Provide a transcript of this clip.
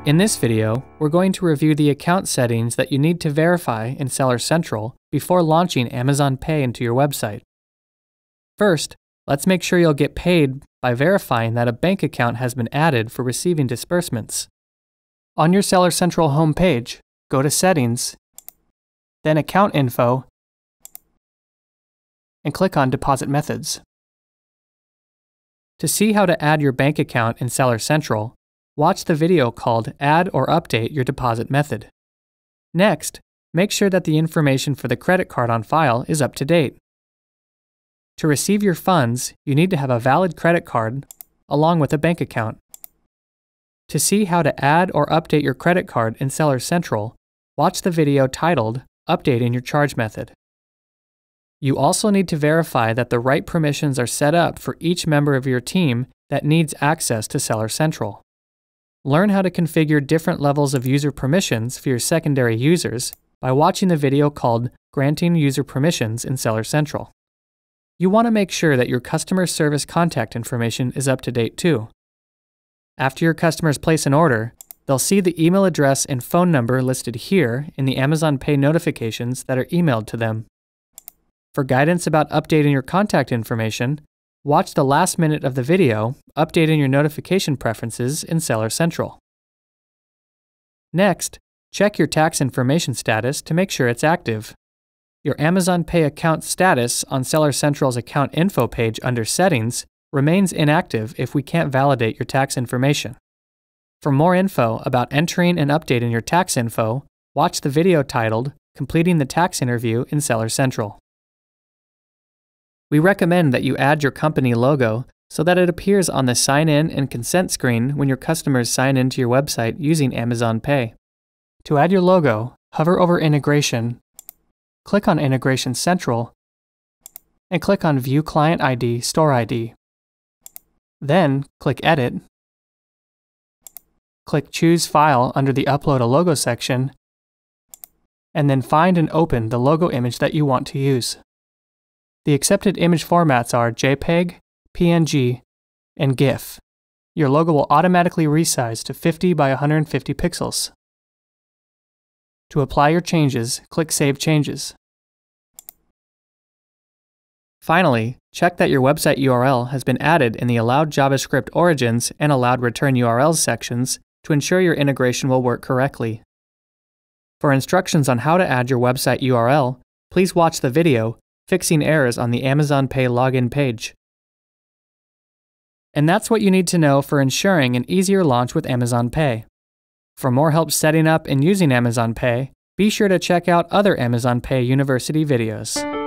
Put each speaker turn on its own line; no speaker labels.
In this video, we're going to review the account settings that you need to verify in Seller Central before launching Amazon Pay into your website. First, let's make sure you'll get paid by verifying that a bank account has been added for receiving disbursements. On your Seller Central homepage, go to Settings, then Account Info, and click on Deposit Methods. To see how to add your bank account in Seller Central, watch the video called Add or Update Your Deposit Method. Next, make sure that the information for the credit card on file is up to date. To receive your funds, you need to have a valid credit card along with a bank account. To see how to add or update your credit card in Seller Central, watch the video titled Updating Your Charge Method. You also need to verify that the right permissions are set up for each member of your team that needs access to Seller Central. Learn how to configure different levels of user permissions for your secondary users by watching the video called Granting User Permissions in Seller Central. You want to make sure that your customer service contact information is up to date too. After your customers place an order, they'll see the email address and phone number listed here in the Amazon Pay notifications that are emailed to them. For guidance about updating your contact information, watch the last minute of the video, Updating Your Notification Preferences in Seller Central. Next, check your tax information status to make sure it's active. Your Amazon Pay account status on Seller Central's Account Info page under Settings remains inactive if we can't validate your tax information. For more info about entering and updating your tax info, watch the video titled Completing the Tax Interview in Seller Central. We recommend that you add your company logo so that it appears on the Sign In and Consent screen when your customers sign into your website using Amazon Pay. To add your logo, hover over Integration, click on Integration Central, and click on View Client ID, Store ID. Then, click Edit, click Choose File under the Upload a Logo section, and then find and open the logo image that you want to use. The accepted image formats are JPEG, PNG, and GIF. Your logo will automatically resize to 50 by 150 pixels. To apply your changes, click Save Changes. Finally, check that your website URL has been added in the Allowed JavaScript Origins and Allowed Return URLs sections to ensure your integration will work correctly. For instructions on how to add your website URL, please watch the video Fixing Errors on the Amazon Pay login page. And that's what you need to know for ensuring an easier launch with Amazon Pay. For more help setting up and using Amazon Pay, be sure to check out other Amazon Pay University videos.